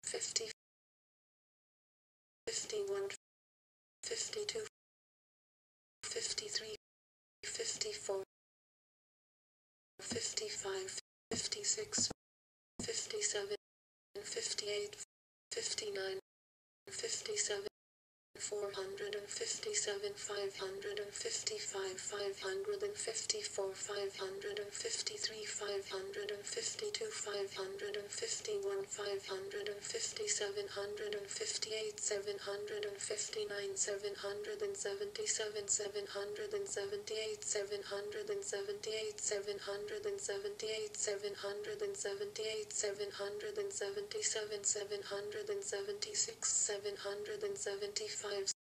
50, 51, 52, 53, 54, 55, 56, 57, 58, 59, 57, 457, 555, 554, 553, 552, 551, 550, 758, 759, 777, 778, 778, 778, 778, 777, 776, 775,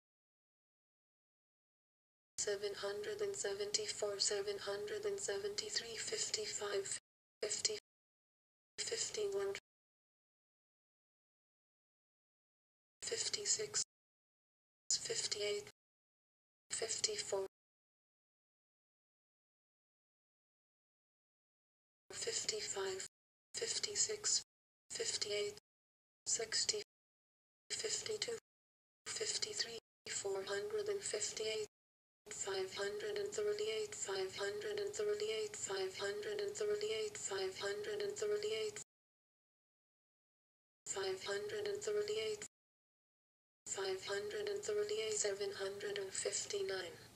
774, 773, 55, 50, 51, 56, 58, 54, 55, 56, 58, 60, 52, 53, 458, 538, 538, 538, 538, 538, 538, 759.